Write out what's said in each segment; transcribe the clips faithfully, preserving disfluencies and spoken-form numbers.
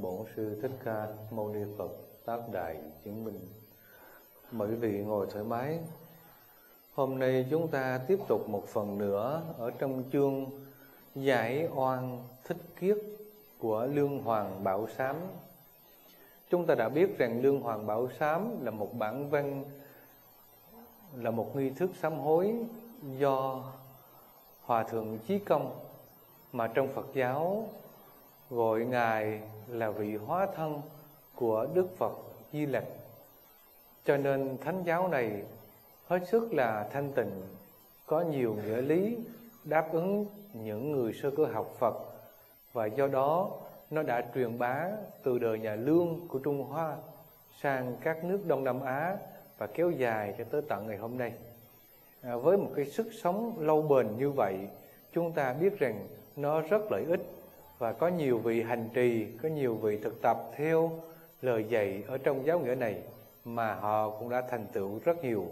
Bổn Sư Thích Ca Mâu Ni Phật tác đại chứng minh. Mời quý vị ngồi thoải mái. Hôm nay chúng ta tiếp tục một phần nữa ở trong chương Giải Oan Thích Kiết của Lương Hoàng Bảo Sám. Chúng ta đã biết rằng Lương Hoàng Bảo Sám là một bản văn, là một nghi thức sám hối do Hòa Thượng Chí Công, mà trong Phật giáo gọi Ngài là vị hóa thân của Đức Phật Di Lặc. Cho nên thánh giáo này hết sức là thanh tịnh, có nhiều nghĩa lý đáp ứng những người sơ cơ học Phật, và do đó nó đã truyền bá từ đời nhà Lương của Trung Hoa sang các nước Đông Nam Á và kéo dài cho tới tận ngày hôm nay. À, với một cái sức sống lâu bền như vậy, chúng ta biết rằng nó rất lợi ích, và có nhiều vị hành trì, có nhiều vị thực tập theo lời dạy ở trong giáo nghĩa này mà họ cũng đã thành tựu rất nhiều.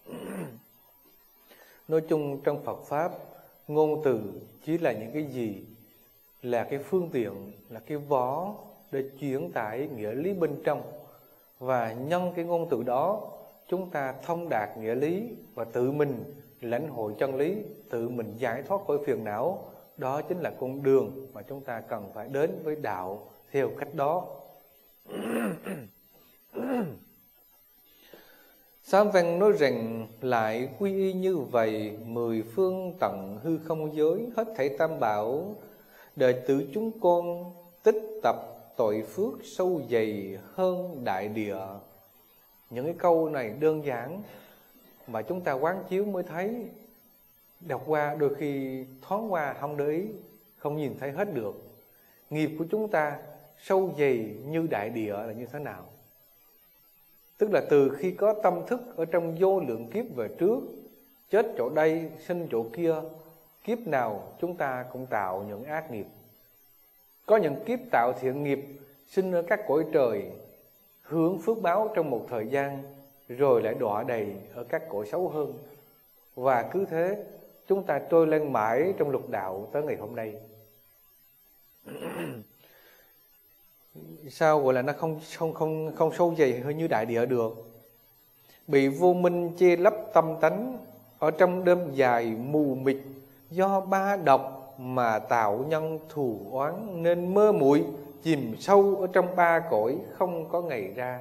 Nói chung trong Phật Pháp, ngôn từ chỉ là những cái gì? Là cái phương tiện, là cái vỏ để chuyển tải nghĩa lý bên trong. Và nhân cái ngôn từ đó, chúng ta thông đạt nghĩa lý và tự mình lãnh hội chân lý, tự mình giải thoát khỏi phiền não. Đó chính là con đường mà chúng ta cần phải đến với đạo theo cách đó. Sám văn nói rằng lại quy y như vậy, mười phương tận hư không giới, hết thảy tam bảo, đệ tử chúng con tích tập tội phước sâu dày hơn đại địa. Những cái câu này đơn giản mà chúng ta quán chiếu mới thấy. Đọc qua đôi khi thoáng qua không để ý, không nhìn thấy hết được. Nghiệp của chúng ta sâu dày như đại địa là như thế nào? Tức là từ khi có tâm thức ở trong vô lượng kiếp về trước, chết chỗ đây, sinh chỗ kia, kiếp nào chúng ta cũng tạo những ác nghiệp. Có những kiếp tạo thiện nghiệp, sinh ở các cõi trời, hưởng phước báo trong một thời gian, rồi lại đọa đầy ở các cõi xấu hơn. Và cứ thế chúng ta trôi lên mãi trong lục đạo tới ngày hôm nay. Sao gọi là nó không không không không sâu dày hơn như đại địa được? Bị vô minh che lấp tâm tánh, ở trong đêm dài mù mịt, do ba độc mà tạo nhân thù oán, nên mơ muội chìm sâu ở trong ba cõi, không có ngày ra.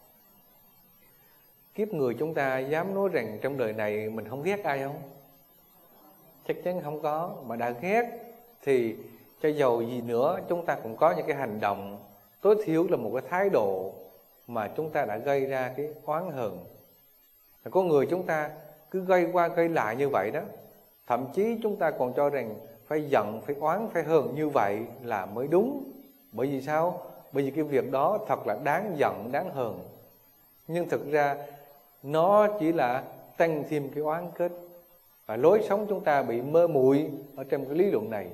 Kiếp người chúng ta dám nói rằng trong đời này mình không ghét ai không? Chắc chắn không có. Mà đã ghét thì cho dầu gì nữa, chúng ta cũng có những cái hành động, tối thiểu là một cái thái độ mà chúng ta đã gây ra cái oán hờn. Có người chúng ta cứ gây qua gây lại như vậy đó. Thậm chí chúng ta còn cho rằng phải giận, phải oán, phải hờn như vậy là mới đúng. Bởi vì sao? Bởi vì cái việc đó thật là đáng giận, đáng hờn. Nhưng thực ra nó chỉ là tăng thêm cái oán kết. Và lối sống chúng ta bị mơ muội ở trong cái lý luận này.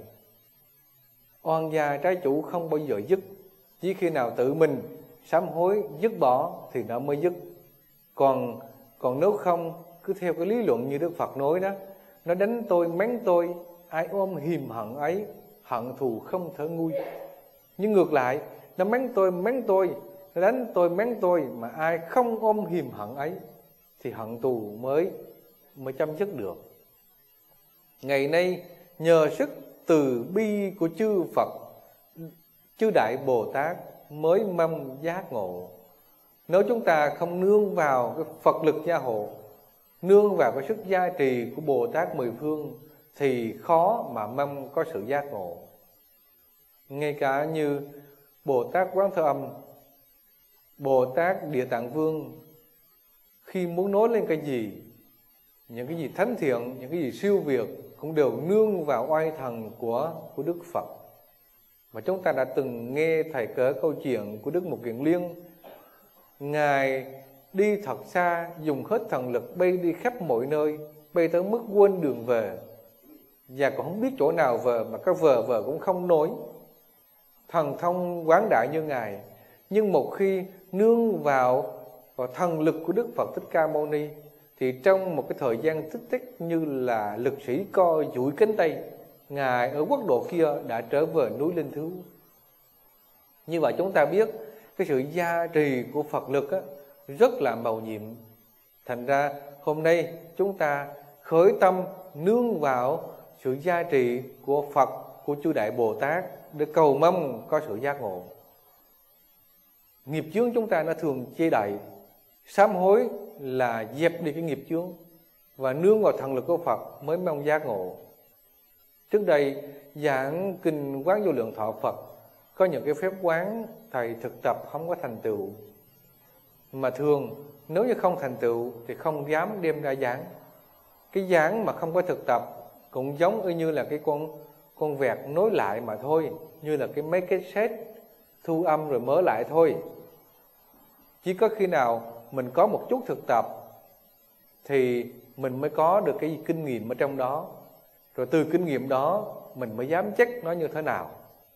Oan gia trái chủ không bao giờ dứt. Chỉ khi nào tự mình sám hối dứt bỏ thì nó mới dứt. Còn còn nếu không, cứ theo cái lý luận như Đức Phật nói đó, nó đánh tôi, mắng tôi, ai ôm hiềm hận ấy, hận thù không thể nguôi. Nhưng ngược lại, nó mắng tôi, mắng tôi, nó đánh tôi, mắng tôi, mà ai không ôm hiềm hận ấy thì hận thù mới mới chấm dứt được. Ngày nay nhờ sức từ bi của chư Phật, chư Đại Bồ Tát mới mong giác ngộ. Nếu chúng ta không nương vào cái Phật lực gia hộ, nương vào cái sức gia trì của Bồ Tát mười phương, thì khó mà mong có sự giác ngộ. Ngay cả như Bồ Tát Quán Thế Âm, Bồ Tát Địa Tạng Vương, khi muốn nói lên cái gì, những cái gì thánh thiện, những cái gì siêu việt, cũng đều nương vào oai thần của, của Đức Phật. Và chúng ta đã từng nghe thầy kể câu chuyện của Đức Mục Kiền Liên. Ngài đi thật xa, dùng hết thần lực bay đi khắp mọi nơi, bay tới mức quên đường về, và còn không biết chỗ nào về, mà có vờ vờ cũng không nói. Thần thông quán đại như Ngài, nhưng một khi nương vào, vào thần lực của Đức Phật Thích Ca Mâu Ni, thì trong một cái thời gian tích tích như là lực sĩ co duỗi cánh tay, Ngài ở quốc độ kia đã trở về núi Linh Thứu. Như vậy chúng ta biết cái sự gia trì của Phật lực á, rất là mầu nhiệm. Thành ra hôm nay chúng ta khởi tâm nương vào sự gia trì của Phật, của chư Đại Bồ Tát để cầu mong có sự giác ngộ. Nghiệp chướng chúng ta nó thường che đậy, sám hối là dẹp đi cái nghiệp chướng và nương vào thần lực của Phật mới mong giác ngộ. Trước đây giảng kinh Quán Vô Lượng Thọ Phật có những cái phép quán thầy thực tập không có thành tựu, mà thường nếu như không thành tựu thì không dám đem ra giảng. Cái giảng mà không có thực tập cũng giống như là cái con con vẹt nối lại mà thôi, như là cái mấy cái set thu âm rồi mở lại thôi. Chỉ có khi nào mình có một chút thực tập thì mình mới có được cái kinh nghiệm ở trong đó, rồi từ kinh nghiệm đó mình mới dám chắc nó như thế nào.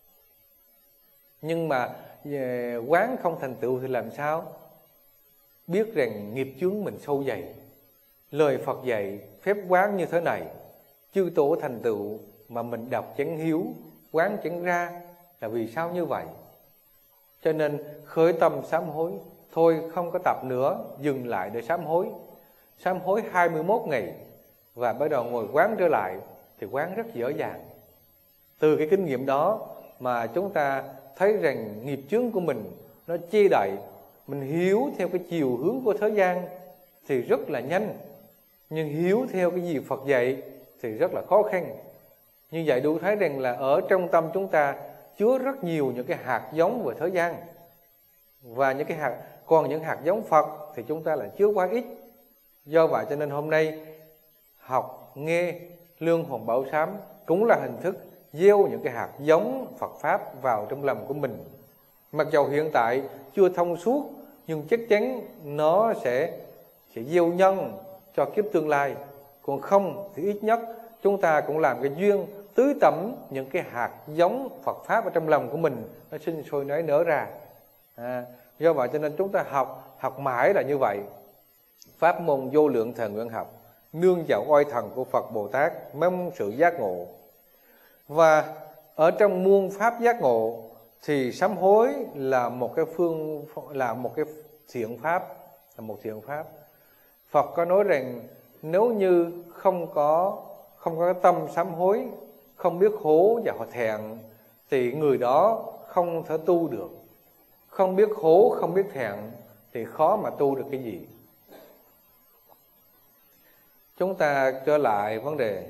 Nhưng mà quán không thành tựu thì làm sao biết rằng nghiệp chướng mình sâu dày. Lời Phật dạy phép quán như thế này, chư tổ thành tựu mà mình đọc chẳng hiếu, quán chẳng ra, là vì sao như vậy? Cho nên khởi tâm sám hối, thôi không có tập nữa, dừng lại để sám hối. Sám hối hai mươi mốt ngày và bắt đầu ngồi quán trở lại thì quán rất dễ dàng. Từ cái kinh nghiệm đó mà chúng ta thấy rằng nghiệp chướng của mình nó che đậy, mình hiếu theo cái chiều hướng của thế gian thì rất là nhanh, nhưng hiếu theo cái gì Phật dạy thì rất là khó khăn. Như vậy đủ thấy rằng là ở trong tâm chúng ta chứa rất nhiều những cái hạt giống về thế gian, và những cái hạt còn những hạt giống Phật thì chúng ta là chứa quá ít. Do vậy cho nên hôm nay học nghe Lương Hồn Bảo Sám cũng là hình thức gieo những cái hạt giống Phật Pháp vào trong lòng của mình. Mặc dầu hiện tại chưa thông suốt, nhưng chắc chắn nó sẽ, sẽ gieo nhân cho kiếp tương lai. Còn không thì ít nhất chúng ta cũng làm cái duyên tưới tẩm những cái hạt giống Phật Pháp ở trong lòng của mình, nó sinh sôi nảy nở ra. À, do vậy cho nên chúng ta học, học mãi là như vậy. Pháp môn vô lượng thần nguyện học, nương vào oai thần của Phật Bồ Tát, mong sự giác ngộ. Và ở trong muôn pháp giác ngộ thì sám hối là một cái phương là một cái thiện pháp, là một thiện pháp. Phật có nói rằng nếu như không có không có tâm sám hối, không biết hổ và họ thẹn thì người đó không thể tu được. Không biết hổ, không biết thẹn thì khó mà tu được cái gì. Chúng ta trở lại vấn đề.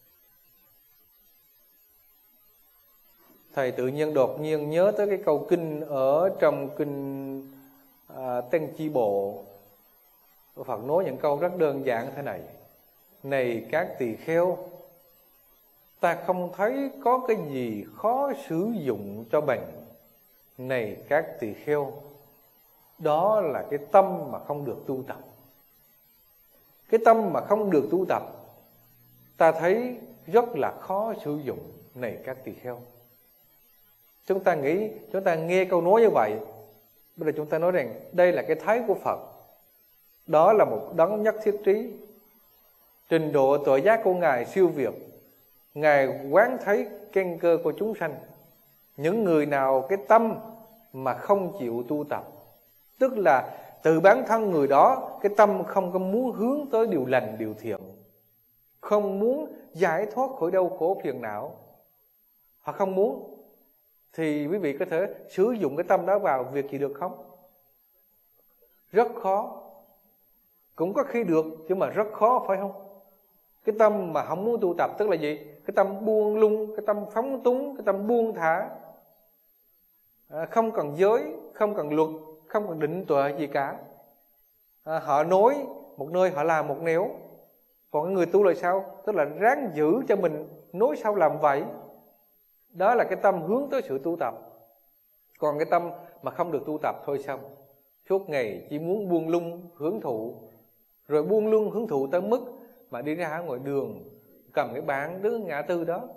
Thầy tự nhiên đột nhiên nhớ tới cái câu kinh ở trong kinh à, Tăng Chi Bộ. Phật nói những câu rất đơn giản thế này: này các tỳ kheo, ta không thấy có cái gì khó sử dụng cho bệnh. Này các tỳ kheo, đó là cái tâm mà không được tu tập. Cái tâm mà không được tu tập, ta thấy rất là khó sử dụng. Này các tỳ kheo, chúng ta nghĩ, chúng ta nghe câu nói như vậy, bây giờ chúng ta nói rằng đây là cái thái của Phật. Đó là một đấng nhất thiết trí. Trình độ tội giác của Ngài siêu việt. Ngài quán thấy căn cơ của chúng sanh. Những người nào cái tâm mà không chịu tu tập, tức là từ bản thân người đó, cái tâm không có muốn hướng tới điều lành, điều thiện, không muốn giải thoát khỏi đau khổ phiền não, họ không muốn, thì quý vị có thể sử dụng cái tâm đó vào việc gì được không? Rất khó. Cũng có khi được, chứ mà rất khó, phải không? Cái tâm mà không muốn tu tập tức là gì? Cái tâm buông lung, cái tâm phóng túng, cái tâm buông thả, à, không cần giới, không cần luật, không cần định tuệ gì cả. À, họ nói một nơi, họ làm một nẻo. Còn người tu là sao? Tức là ráng giữ cho mình nói sao làm vậy. Đó là cái tâm hướng tới sự tu tập. Còn cái tâm mà không được tu tập thôi xong, suốt ngày chỉ muốn buông lung hưởng thụ, rồi buông lung hưởng thụ tới mức mà đi ra ngoài đường cầm cái bảng đứng ngã tư đó.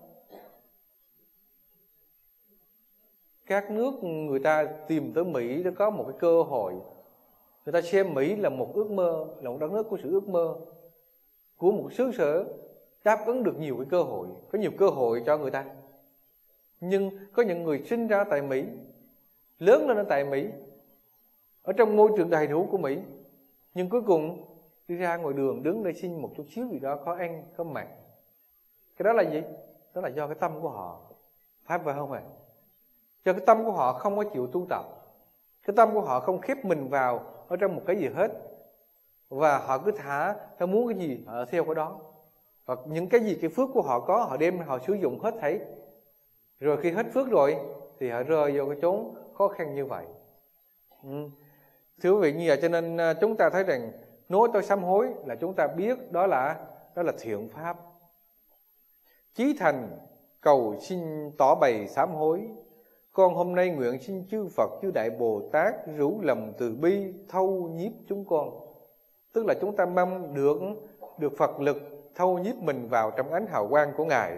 Các nước người ta tìm tới Mỹ để có một cái cơ hội. Người ta xem Mỹ là một ước mơ, là một đất nước của sự ước mơ, của một xứ sở đáp ứng được nhiều cái cơ hội, có nhiều cơ hội cho người ta. Nhưng có những người sinh ra tại Mỹ lớn lên ở tại Mỹ, ở trong môi trường đầy đủ của Mỹ, nhưng cuối cùng đi ra ngoài đường đứng để xin một chút xíu gì đó có ăn có mặc. Cái đó là gì? Đó là do cái tâm của họ, phải vậy không ạ? Do cái tâm của họ không có chịu tu tập, cái tâm của họ không khép mình vào ở trong một cái gì hết, và họ cứ thả, họ muốn cái gì họ theo cái đó, và những cái gì cái phước của họ có họ đem họ sử dụng hết thảy, rồi khi hết phước rồi thì họ rơi vào cái chốn khó khăn như vậy. Ừ. Thưa quý vị, như vậy cho nên chúng ta thấy rằng nói tôi sám hối là chúng ta biết đó là đó là thiện pháp. Chí thành cầu xin tỏ bày sám hối, con hôm nay nguyện xin chư Phật chư Đại Bồ Tát rủ lòng từ bi thâu nhiếp chúng con. Tức là chúng ta mong được được Phật lực thâu nhiếp mình vào trong ánh hào quang của Ngài,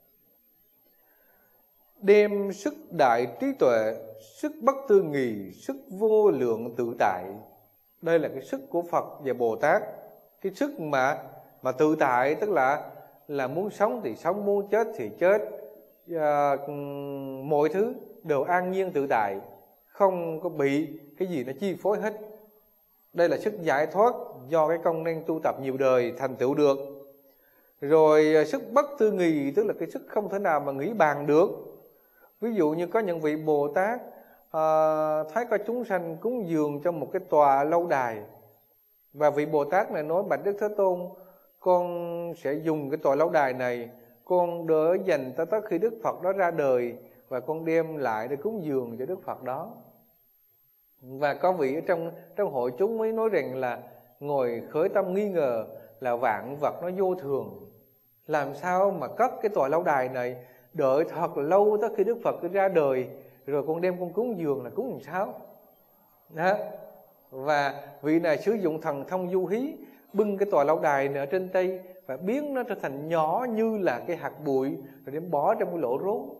đem sức đại trí tuệ, sức bất tư nghì, sức vô lượng tự tại. Đây là cái sức của Phật và Bồ Tát, cái sức mà mà tự tại, tức là là muốn sống thì sống, muốn chết thì chết, à, mọi thứ đều an nhiên tự tại, không có bị cái gì nó chi phối hết. Đây là sức giải thoát do cái công năng tu tập nhiều đời thành tựu được. Rồi sức bất tư nghì, tức là cái sức không thể nào mà nghĩ bàn được. Ví dụ như có những vị Bồ Tát à, thấy có chúng sanh cúng dường trong một cái tòa lâu đài, và vị Bồ Tát này nói: bạch Đức Thế Tôn, con sẽ dùng cái tòa lâu đài này, con đỡ dành tới tới khi Đức Phật đó ra đời, và con đem lại để cúng dường cho Đức Phật đó. Và có vị ở trong trong hội chúng mới nói rằng là ngồi khởi tâm nghi ngờ là vạn vật nó vô thường, làm sao mà cất cái tòa lâu đài này, đợi thật là lâu tới khi Đức Phật ra đời rồi con đem con cúng dường là cúng làm sao đó. Và vị này sử dụng thần thông du hí, bưng cái tòa lâu đài này ở trên tay và biến nó trở thành nhỏ như là cái hạt bụi, rồi đem bỏ trong cái lỗ rốn.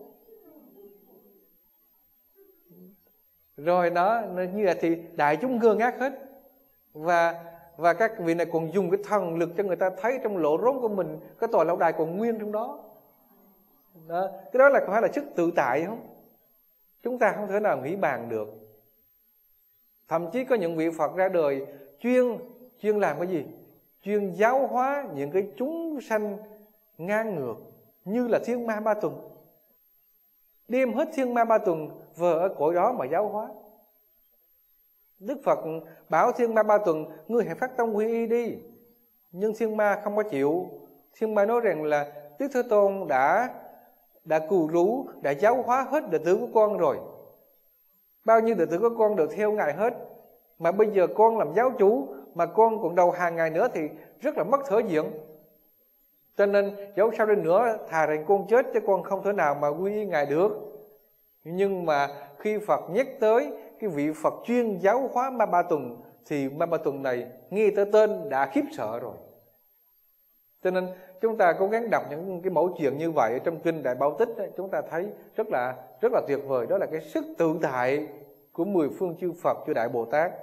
Rồi đó, như là thì đại chúng ngơ ngác hết. Và và các vị này còn dùng cái thần lực cho người ta thấy trong lỗ rốn của mình cái tòa lâu đài còn nguyên trong đó. Đó, cái đó là có phải là sức tự tại không? Chúng ta không thể nào nghĩ bàn được. Thậm chí có những vị Phật ra đời chuyên chuyên làm cái gì? Chuyên giáo hóa những cái chúng sanh ngang ngược, như là thiên ma ba tuần, đem hết thiên ma ba tuần vừa ở cõi đó mà giáo hóa. Đức Phật bảo thiên ma ba tuần: ngươi hãy phát tâm quy y đi. Nhưng thiên ma không có chịu. Thiên ma nói rằng là Đức Thế Tôn đã đã cù rú, đã giáo hóa hết đệ tử của con rồi. Bao nhiêu đệ tử của con được theo Ngài hết, mà bây giờ con làm giáo chủ mà con còn đầu hàng Ngài nữa thì rất là mất thể diện. Cho nên dẫu sao đi nữa, thà rằng con chết chứ con không thể nào mà quy y Ngài được. Nhưng mà khi Phật nhắc tới cái vị Phật chuyên giáo hóa ma ba tuần, thì ma ba tuần này nghe tới tên đã khiếp sợ rồi. Cho nên chúng ta cố gắng đọc những cái mẫu chuyện như vậy trong kinh Đại Bảo Tích ấy, chúng ta thấy rất là rất là tuyệt vời. Đó là cái sức tự tại của mười phương chư Phật chư Đại Bồ Tát.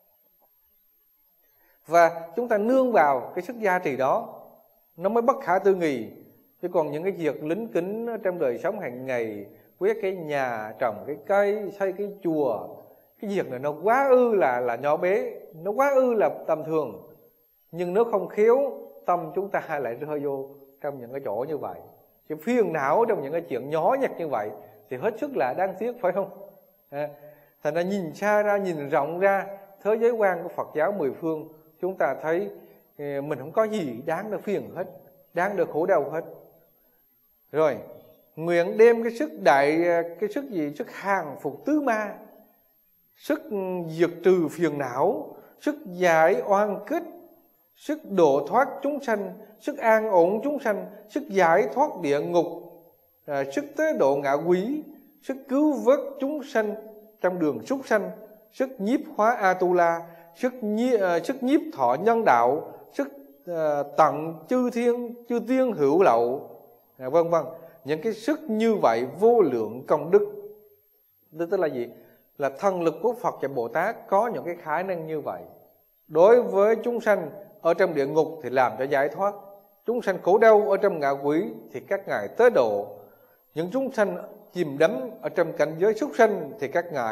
Và chúng ta nương vào cái sức gia trì đó, nó mới bất khả tư nghì. Chứ còn những cái việc lính kính trong đời sống hàng ngày, quét cái nhà, trồng cái cây, xây cái chùa, cái việc này nó quá ư là là nhỏ bé, nó quá ư là tầm thường. Nhưng nếu không khéo, tâm chúng ta lại rơi vô trong những cái chỗ như vậy, cái phiền não trong những cái chuyện nhỏ nhặt như vậy thì hết sức là đáng tiếc, phải không? À, thành ra nhìn xa ra, nhìn rộng ra thế giới quan của Phật giáo mười phương, chúng ta thấy mình không có gì đáng được phiền hết, đáng được khổ đau hết. Rồi nguyện đem cái sức đại, cái sức gì, sức hàng phục tứ ma, sức diệt trừ phiền não, sức giải oan kích, sức độ thoát chúng sanh, sức an ổn chúng sanh, sức giải thoát địa ngục, à, sức tế độ ngạ quỷ, sức cứu vớt chúng sanh trong đường súc sanh, sức nhiếp hóa Atula, sức nhiếp, à, sức nhiếp thọ nhân đạo, sức à, tận chư thiên chư tiên hữu lậu, à, vân vân. Những cái sức như vậy vô lượng công đức. Tức là gì? Là thần lực của Phật và Bồ Tát có những cái khả năng như vậy. Đối với chúng sanh ở trong địa ngục thì làm cho giải thoát, chúng sanh khổ đau ở trong ngạ quỷ thì các ngài tế độ, những chúng sanh chìm đắm ở trong cảnh giới súc sanh thì các ngài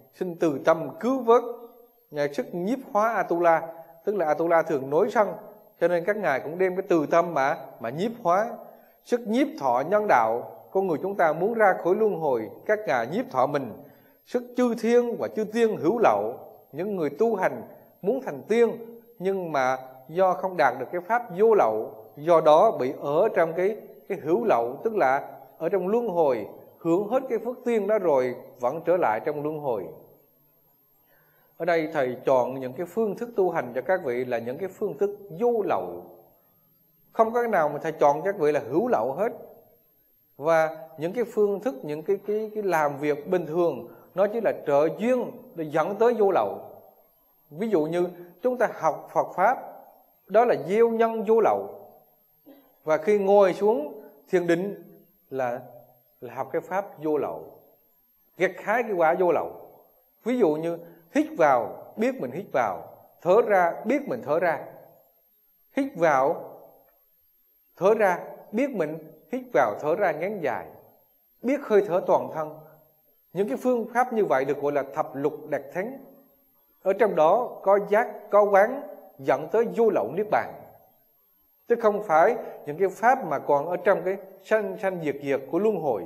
xin từ tâm cứu vớt. Ngài sức nhiếp hóa Atula, tức là Atula thường nổi sân, cho nên các ngài cũng đem cái từ tâm mà mà nhiếp hóa. Sức nhiếp thọ nhân đạo, con người chúng ta muốn ra khỏi luân hồi, các ngài nhiếp thọ mình. Sức chư thiên và chư tiên hữu lậu, những người tu hành muốn thành tiên nhưng mà do không đạt được cái pháp vô lậu, do đó bị ở trong cái cái hữu lậu, tức là ở trong luân hồi, hưởng hết cái phước tiên đó rồi vẫn trở lại trong luân hồi. Ở đây thầy chọn những cái phương thức tu hành cho các vị là những cái phương thức vô lậu, không có cái nào mà thầy chọn các vị là hữu lậu hết. Và những cái phương thức, những cái cái cái làm việc bình thường nó chỉ là trợ duyên để dẫn tới vô lậu. Ví dụ như chúng ta học Phật pháp, đó là gieo nhân vô lậu. Và khi ngồi xuống thiền định là, là học cái pháp vô lậu, gặt hái cái quả vô lậu. Ví dụ như hít vào biết mình hít vào, thở ra biết mình thở ra. Hít vào thở ra biết mình hít vào thở ra ngắn dài, biết hơi thở toàn thân. Những cái phương pháp như vậy được gọi là thập lục đạt thắng. Ở trong đó có giác, có quán, dẫn tới vô lậu niết bàn, chứ không phải những cái pháp mà còn ở trong cái sanh sanh diệt diệt của luân hồi.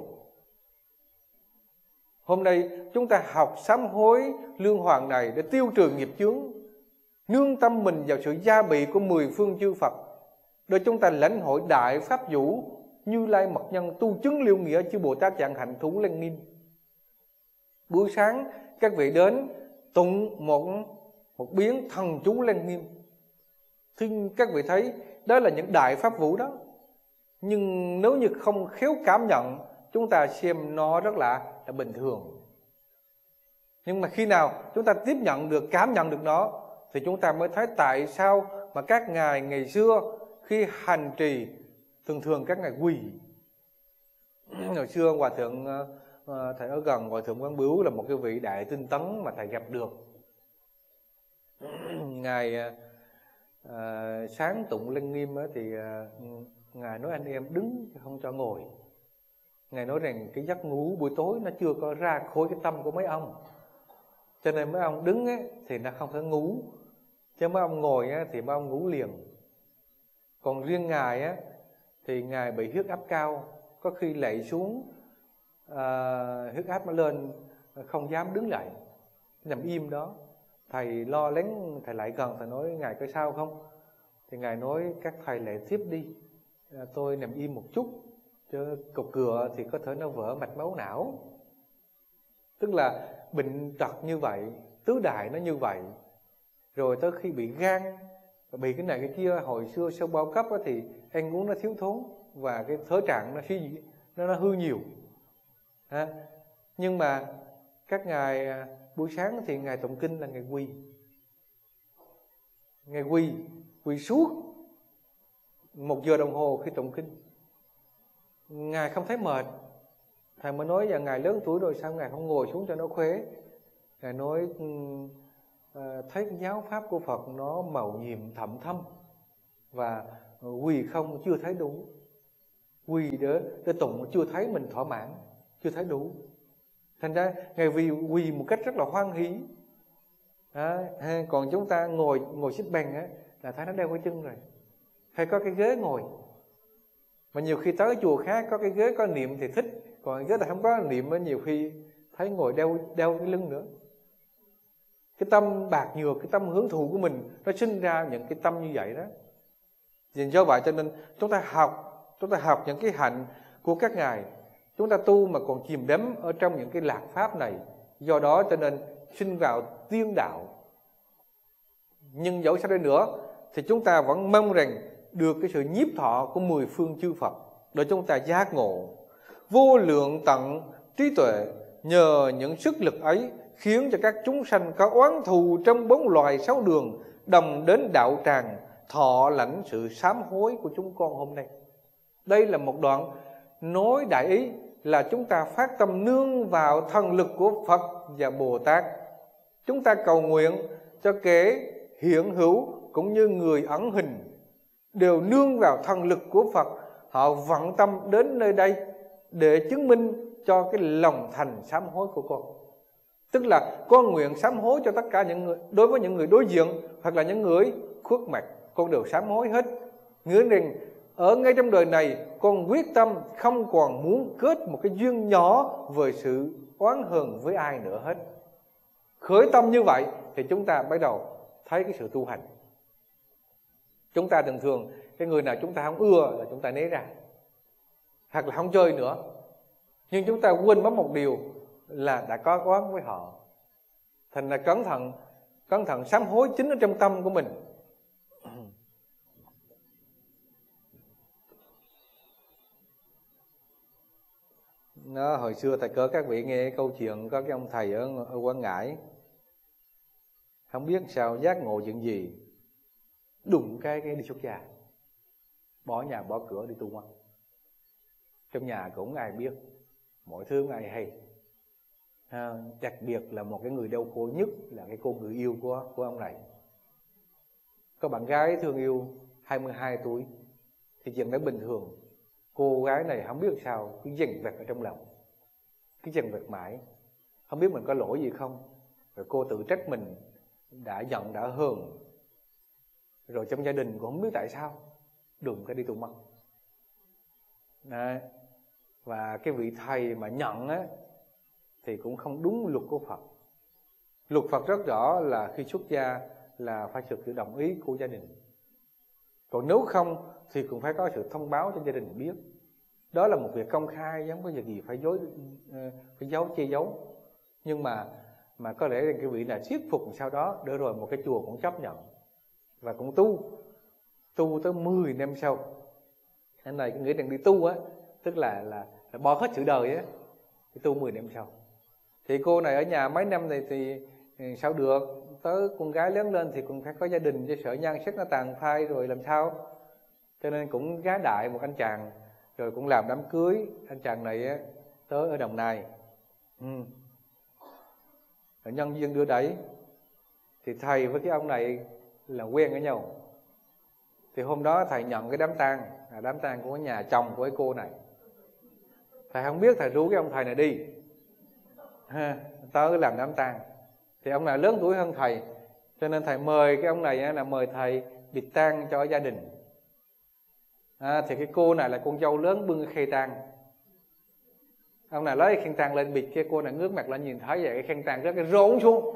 Hôm nay chúng ta học sám hối lương hoàng này để tiêu trừ nghiệp chướng, nương tâm mình vào sự gia bị của mười phương chư Phật, để chúng ta lãnh hội đại pháp vũ Như Lai Mật Nhân tu chứng liêu nghĩa chư Bồ Tát Dạng Hạnh Thủ Lăng Nghiêm. Buổi sáng các vị đến tụng một một biến thần chú Lăng Nghiêm, thì các vị thấy đó là những đại pháp vũ đó. Nhưng nếu như không khéo cảm nhận, chúng ta xem nó rất là, là bình thường. Nhưng mà khi nào chúng ta tiếp nhận được, cảm nhận được nó, thì chúng ta mới thấy tại sao mà các ngài ngày xưa khi hành trì thường thường các ngài quỳ. Hồi xưa Hòa Thượng, thầy ở gần Hòa Thượng Quán Bướu là một cái vị đại tinh tấn mà thầy gặp được. Ngài à, sáng tụng Lăng Nghiêm thì à, ngài nói anh em đứng không cho ngồi. Ngài nói rằng cái giấc ngủ buổi tối nó chưa có ra khỏi cái tâm của mấy ông, cho nên mấy ông đứng ấy, thì nó không thể ngủ, chứ mấy ông ngồi ấy, thì mấy ông ngủ liền. Còn riêng ngài á, thì ngài bị huyết áp cao, có khi lạy xuống à, huyết áp nó lên không dám đứng lại, nằm im đó. Thầy lo lắng, thầy lại gần, thầy nói ngài có sao không? Thì ngài nói các thầy lại tiếp đi, à, tôi nằm im một chút, chứ cục cửa thì có thể nó vỡ mạch máu não. Tức là bệnh tật như vậy, tứ đại nó như vậy. Rồi tới khi bị gan, bị cái này cái kia, hồi xưa sau bao cấp thì ăn uống nó thiếu thốn và cái thể trạng nó suy nó, nó hư nhiều. À, nhưng mà các ngài buổi sáng thì ngài tụng kinh là ngài quỳ, ngài quỳ quỳ suốt một giờ đồng hồ khi tụng kinh. Ngài không thấy mệt. Thầy mới nói là ngài lớn tuổi rồi sao ngài không ngồi xuống cho nó khỏe. Ngài nói à, thấy cái giáo pháp của Phật nó màu nhiệm thậm thâm, và quỳ không chưa thấy đủ, quỳ để, để tụng chưa thấy mình thỏa mãn, chưa thấy đủ. Thành ra ngài vì quỳ một cách rất là hoan hỷ. À, còn chúng ta ngồi ngồi xếp bằng á, là thấy nó đeo cái chân rồi, hay có cái ghế ngồi. Mà nhiều khi tới chùa khác có cái ghế có niệm thì thích, còn cái ghế là không có niệm á, nhiều khi thấy ngồi đeo đeo cái lưng nữa. Cái tâm bạc nhược, cái tâm hướng thụ của mình nó sinh ra những cái tâm như vậy đó. Vì do vậy cho nên chúng ta học, chúng ta học những cái hạnh của các ngài, chúng ta tu mà còn chìm đắm ở trong những cái lạc pháp này. Do đó cho nên sinh vào tiên đạo. Nhưng dẫu sao đây nữa thì chúng ta vẫn mong rằng được cái sự nhiếp thọ của mười phương chư Phật để chúng ta giác ngộ vô lượng tận trí tuệ. Nhờ những sức lực ấy khiến cho các chúng sanh có oán thù trong bốn loài sáu đường đồng đến đạo tràng, thọ lãnh sự sám hối của chúng con hôm nay. Đây là một đoạn nói đại ý là chúng ta phát tâm nương vào thần lực của Phật và Bồ Tát. Chúng ta cầu nguyện cho kẻ hiện hữu cũng như người ẩn hình đều nương vào thần lực của Phật, họ vận tâm đến nơi đây để chứng minh cho cái lòng thành sám hối của con. Tức là con nguyện sám hối cho tất cả những người, đối với những người đối diện hoặc là những người khuất mặt, con đều sám hối hết. Nghĩa rằng ở ngay trong đời này, con quyết tâm không còn muốn kết một cái duyên nhỏ về sự oán hờn với ai nữa hết. Khởi tâm như vậy thì chúng ta bắt đầu thấy cái sự tu hành. Chúng ta thường thường cái người nào chúng ta không ưa là chúng ta né ra, hoặc là không chơi nữa. Nhưng chúng ta quên mất một điều là đã có oán với họ. Thành là cẩn thận, cẩn thận sám hối chính ở trong tâm của mình. Nó, hồi xưa thầy cỡ các vị nghe câu chuyện có cái ông thầy ở, ở Quảng Ngãi, không biết sao giác ngộ chuyện gì, đụng cái cái đi xuất gia, bỏ nhà bỏ cửa đi tu mất. Trong nhà cũng ai biết, mọi thứ ai hay. À, đặc biệt là một cái người đau khổ nhất là cái cô người yêu của, của ông này. Có bạn gái thương yêu hai mươi hai tuổi, thì chuyện đó bình thường. Cô gái này không biết sao cứ dằn vặt ở trong lòng, cứ dằn vặt mãi, không biết mình có lỗi gì không. Rồi cô tự trách mình đã giận đã hờn. Rồi trong gia đình cũng không biết tại sao đừng cái đi tu mất. Đấy. Và cái vị thầy mà nhận á thì cũng không đúng luật của Phật. Luật Phật rất rõ là khi xuất gia là phải sự đồng ý của gia đình. Còn nếu không thì cũng phải có sự thông báo cho gia đình biết. Đó là một việc công khai, không có việc gì phải dối, phải giấu che giấu. Nhưng mà mà có lẽ là cái vị này thuyết phục sau đó, để rồi một cái chùa cũng chấp nhận và cũng tu tu tới mười năm sau. Anh này nghĩ rằng đi tu á, tức là là, là bỏ hết sự đời á, đi tu mười năm sau. Thì cô này ở nhà mấy năm này thì, thì sao được, tới con gái lớn lên thì cũng phải có gia đình, cho sợ nhan sắc nó tàn phai rồi làm sao. Cho nên cũng gá đại một anh chàng, rồi cũng làm đám cưới. Anh chàng này á, tới ở Đồng Nai. ừ. Rồi nhân viên đưa đẩy thì thầy với cái ông này là quen với nhau. Thì hôm đó thầy nhận cái đám tang, là đám tang của nhà chồng của cái cô này. Thầy không biết, thầy rủ cái ông thầy này đi ha, tới làm đám tang. Thì ông này lớn tuổi hơn thầy, cho nên thầy mời cái ông này là mời thầy bịt tang cho gia đình. À, thì cái cô này là con dâu lớn bưng cái khay tang. Ông này lấy cái khăn tang lên bịt, cái cô này ngước mặt lên nhìn thấy vậy, cái khăn tang rớt cái rốn xuống.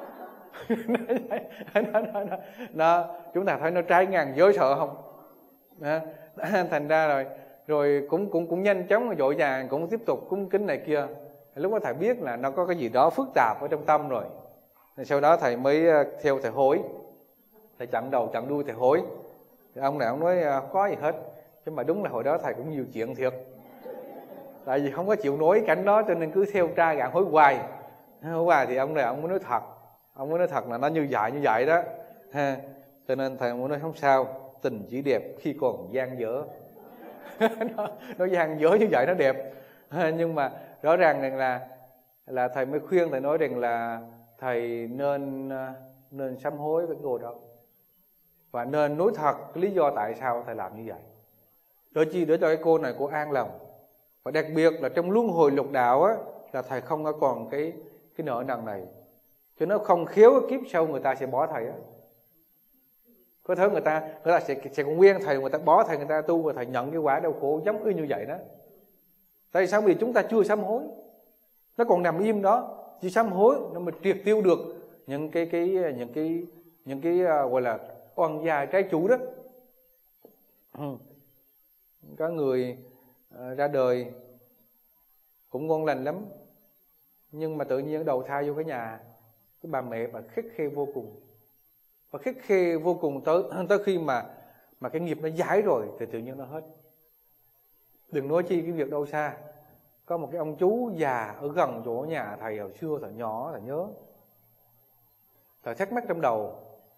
đó, đó, đó. Đó, chúng ta thấy nó trái ngang dối sợ không? Đó. Thành ra rồi rồi cũng cũng cũng nhanh chóng vội vàng cũng tiếp tục cúng kính này kia. Lúc đó thầy biết là nó có cái gì đó phức tạp ở trong tâm rồi. Sau đó thầy mới theo thầy hối, thầy chặn đầu chặn đuôi thầy hối. Thì ông này ông nói không có gì hết, chứ mà đúng là hồi đó thầy cũng nhiều chuyện thiệt. Tại vì không có chịu nổi cảnh đó, cho nên cứ theo tra gạn hối hoài. Hối hoài thì ông này ông mới nói thật, ông mới nói thật là nó như vậy như vậy đó ha. Cho nên thầy muốn nói không sao, tình chỉ đẹp khi còn dang dở. nó, nó dang dở như vậy nó đẹp ha. Nhưng mà rõ ràng rằng là là thầy mới khuyên, thầy nói rằng là thầy nên nên sám hối với cô đó, và nên nói thật cái lý do tại sao thầy làm như vậy, để chi để cho cái cô này cô an lòng. Và đặc biệt là trong luân hồi lục đạo á, là thầy không có còn cái cái nợ nần này, cho nó không khéo kiếp sau người ta sẽ bỏ thầy á. Có thể người ta người ta sẽ sẽ còn quen thầy, người ta bỏ thầy, người ta tu và thầy nhận cái quả đau khổ giống y như vậy đó. Tại sao? Vì chúng ta chưa sám hối, nó còn nằm im đó, chỉ sám hối nó mới triệt tiêu được những cái cái những cái những cái uh, gọi là oan gia trái chủ đó. Có người uh, ra đời cũng ngon lành lắm, nhưng mà tự nhiên đầu thai vô cái nhà, cái bà mẹ bà khắt khe vô cùng, và khắt khe vô cùng tới tới khi mà mà cái nghiệp nó giải rồi thì tự nhiên nó hết. Đừng nói chi cái việc đâu xa. Có một cái ông chú già ở gần chỗ nhà thầy hồi xưa, thầy nhỏ thầy nhớ, thầy thắc mắc trong đầu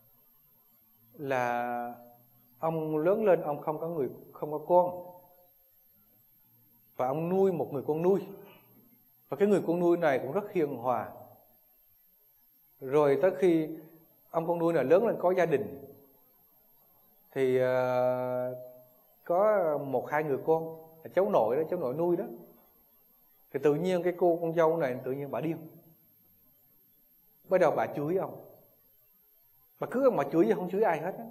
là ông lớn lên ông không có người không có con, và ông nuôi một người con nuôi, và cái người con nuôi này cũng rất hiền hòa. Rồi tới khi ông con nuôi này lớn lên có gia đình thì uh, có một hai người con, là cháu nội đó, cháu nội nuôi đó. Thì tự nhiên cái cô con dâu này tự nhiên bà điên, Bắt đầu bà chửi ông. Bà cứ ông mà chửi chứ không chửi ai hết á.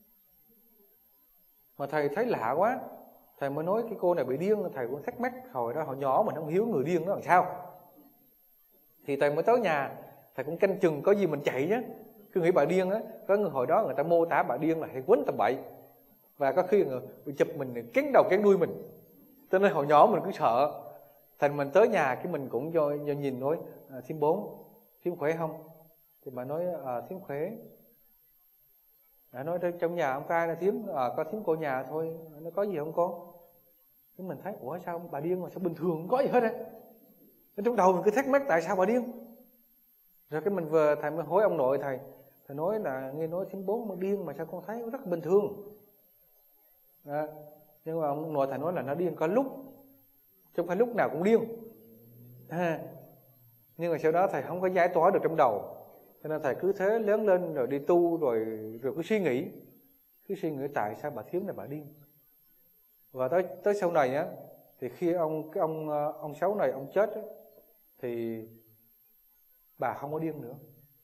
Mà thầy thấy lạ quá, thầy mới nói cái cô này bị điên. Thầy cũng thắc mắc, hồi đó hồi nhỏ mình không hiểu người điên nó làm sao. Thì thầy mới tới nhà, thầy cũng canh chừng có gì mình chạy chứ. Cứ nghĩ bà điên á. Có người hồi đó người ta mô tả bà điên là hay quấn tầm bậy, và có khi người bị chụp mình kén đầu kén đuôi mình. Cho nên hồi nhỏ mình cứ sợ. Thành mình tới nhà cái mình cũng cho, cho nhìn nói à, thím Bốn, thím khỏe không? Thì bà nói à, thím khỏe. Bà nói trong nhà không có ai là thím, à, có thím cô nhà thôi. Nó có gì không con? Thì mình thấy ủa sao bà điên mà sao bình thường không có gì hết á. Trong đầu mình cứ thắc mắc tại sao bà điên. Rồi cái mình vừa thầy mới hỏi ông nội thầy. Thầy nói là nghe nói thím Bốn mà điên mà sao con thấy rất bình thường. À, nhưng mà ông nội thầy nói là nó điên có lúc, chứ không phải lúc nào cũng điên. À, nhưng mà sau đó thầy không có giải tỏa được trong đầu, cho nên thầy cứ thế lớn lên rồi đi tu rồi rồi cứ suy nghĩ, cứ suy nghĩ tại sao bà thím này bà điên. Và tới tới sau này á, thì khi ông cái ông ông Sáu này ông chết á, thì bà không có điên nữa.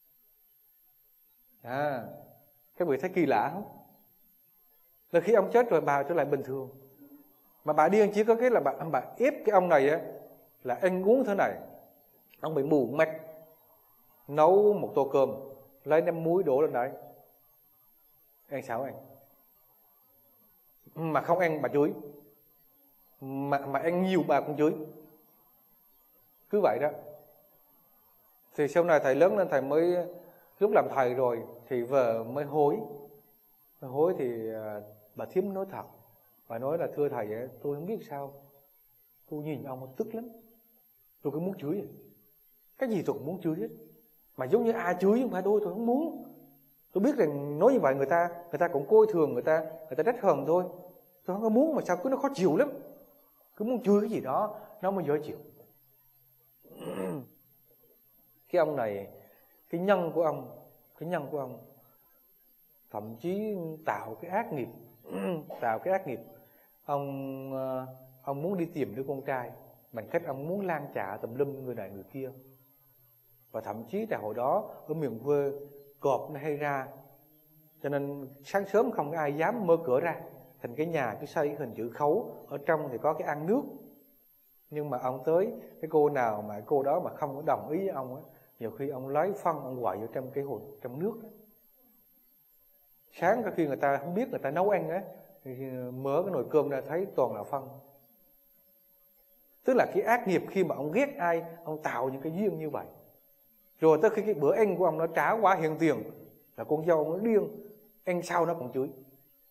À, các vị thấy kỳ lạ không? Là khi ông chết rồi bà trở lại bình thường. Mà bà điên chỉ có cái là bà, bà ép cái ông này á, là ăn uống thế này. Ông bị mù mắt, nấu một tô cơm, lấy nêm muối đổ lên đấy, ăn sao ăn. Mà không ăn bà chửi, mà, mà ăn nhiều bà cũng chửi. Cứ vậy đó. Thì sau này thầy lớn lên thầy mới, lúc làm thầy rồi thì vợ mới hối. Mới hối thì bà thím nói thật. Bà nói là thưa thầy, tôi không biết sao, tôi nhìn ông tức lắm, tôi cứ muốn chửi. Cái gì tôi cũng muốn chửi hết. Mà giống như ai chửi không phải tôi, tôi không muốn. Tôi biết rằng nói như vậy người ta người ta cũng coi thường, người ta người ta trách hờn thôi. Tôi không có muốn, mà sao cứ nó khó chịu lắm, cứ muốn chửi cái gì đó nó mới dễ chịu. Cái ông này, cái nhân của ông, cái nhân của ông thậm chí tạo cái ác nghiệp, tạo cái ác nghiệp. Ông ông muốn đi tìm đứa con trai bằng cách ông muốn lan trả tùm lum người này người kia. Và thậm chí tại hồi đó ở miền quê cọp nó hay ra, cho nên sáng sớm không ai dám mở cửa ra, thành cái nhà cứ xây hình chữ khấu, ở trong thì có cái ăn nước. Nhưng mà ông tới cái cô nào mà cô đó mà không có đồng ý với ông á, nhiều khi ông lấy phân ông quậy ở trong cái hồ, trong nước đó. Sáng có khi người ta không biết người ta nấu ăn á, thì mở cái nồi cơm ra thấy toàn là phân. Tức là cái ác nghiệp khi mà ông ghét ai, ông tạo những cái duyên như vậy. Rồi tới khi cái bữa ăn của ông nó trả quá hiện tiền, là con dâu ông nó điên, ăn sau nó còn chửi.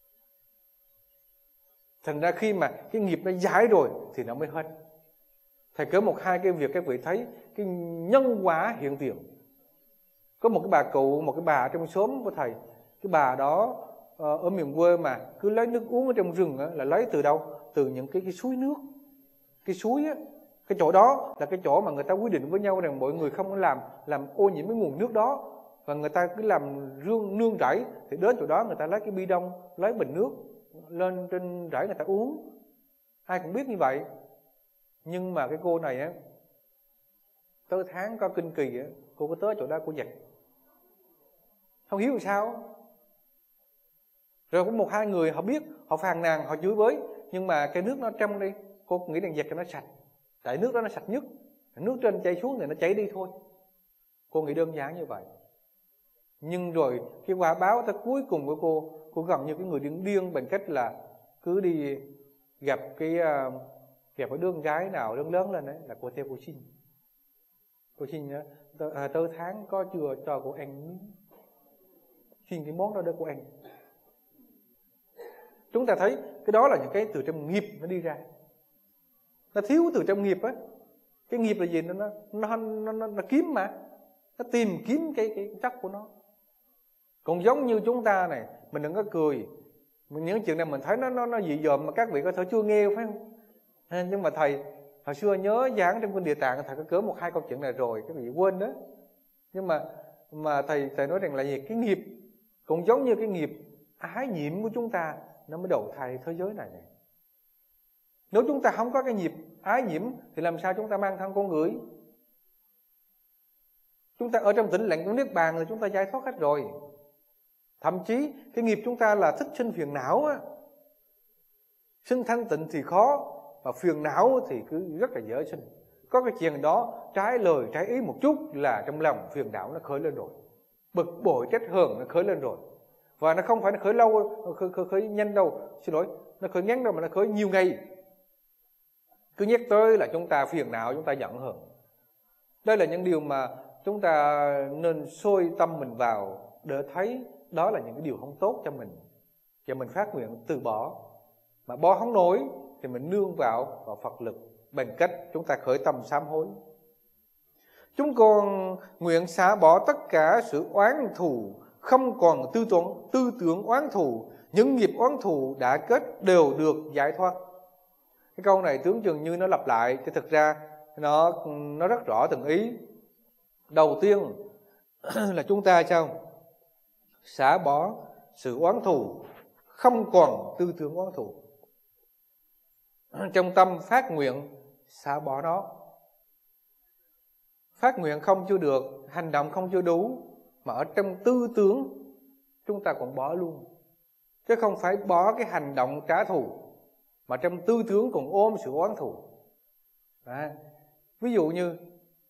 Thành ra khi mà cái nghiệp nó giải rồi thì nó mới hết. Thầy kể một hai cái việc các vị thấy cái nhân quả hiện tiền. Có một cái bà cụ, một cái bà trong xóm của thầy. Cái bà đó ở miền quê mà cứ lấy nước uống ở trong rừng á, là lấy từ đâu? Từ những cái, cái suối nước. Cái suối á, cái chỗ đó là cái chỗ mà người ta quyết định với nhau rằng mọi người không có làm làm ô nhiễm cái nguồn nước đó, và người ta cứ làm rương nương rẫy, thì đến chỗ đó người ta lấy cái bi đông, lấy bình nước lên trên rẫy người ta uống. Ai cũng biết như vậy. Nhưng mà cái cô này á, tới tháng có kinh kỳ á, cô có tới chỗ đó cô giặt, không hiểu làm sao. Rồi có một hai người họ biết, họ phàn nàn, họ chửi bới, nhưng mà cái nước nó trong đi, cô nghĩ rằng giặt cho nó sạch, tại nước đó nó sạch nhất, nước trên chảy xuống thì nó chảy đi thôi. Cô nghĩ đơn giản như vậy. Nhưng rồi cái quả báo tới cuối cùng của cô, cô gần như cái người điên điên bằng cách là cứ đi gặp cái uh, gặp cái đứa con gái nào lớn lớn lên đấy, là cô theo cô xin. Cô xin uh, tới, tới tháng có chưa cho cô ăn, xin cái món đó để cô ăn. Chúng ta thấy cái đó là những cái từ trong nghiệp nó đi ra. Nó thiếu từ trong nghiệp á. Cái nghiệp là gì? Nó nó nó, nó, nó, nó kiếm mà. Nó tìm kiếm cái, cái chất của nó. Còn giống như chúng ta này, mình đừng có cười. Những chuyện này mình thấy nó nó nó dị dòm mà các vị có thể chưa nghe phải không? Nhưng mà thầy hồi xưa nhớ giảng trong kinh Địa Tạng, thầy có cỡ một hai câu chuyện này rồi, các vị quên đó. Nhưng mà mà thầy thầy nói rằng là gì? Cái nghiệp cũng giống như cái nghiệp ái nhiễm của chúng ta, nó mới đầu thai thế giới này này. Nếu chúng ta không có cái nghiệp ái nhiễm thì làm sao chúng ta mang thân con người? Chúng ta ở trong tĩnh lặng của Niết Bàn là chúng ta giải thoát hết rồi. Thậm chí cái nghiệp chúng ta là thích sinh phiền não á. Sinh thanh tịnh thì khó, mà phiền não thì cứ rất là dễ sinh. Có cái chuyện đó trái lời trái ý một chút là trong lòng phiền não nó khởi lên rồi, bực bội trách hờn nó khởi lên rồi. Và nó không phải nó khởi lâu, khởi, khởi, khởi nhanh đâu, xin lỗi, nó khởi ngắn đâu mà nó khởi nhiều ngày. Cứ nhắc tới là chúng ta phiền não, chúng ta giận hờn. Đây là những điều mà chúng ta nên sôi tâm mình vào để thấy đó là những cái điều không tốt cho mình. Và mình phát nguyện từ bỏ. Mà bỏ không nổi thì mình nương vào, vào Phật lực bằng cách chúng ta khởi tâm sám hối. Chúng con nguyện xả bỏ tất cả sự oán thù, không còn tư tưởng, tư tưởng oán thù. Những nghiệp oán thù đã kết đều được giải thoát. Cái câu này tưởng chừng như nó lặp lại, chứ thực ra nó, nó rất rõ từng ý. Đầu tiên là chúng ta sao? Xả bỏ sự oán thù, không còn tư tưởng oán thù. Trong tâm phát nguyện xả bỏ nó. Phát nguyện không chưa được, hành động không chưa đủ, mà ở trong tư tưởng chúng ta còn bỏ luôn. Chứ không phải bỏ cái hành động trả thù, mà trong tư tưởng còn ôm sự oán thù. Đó. Ví dụ như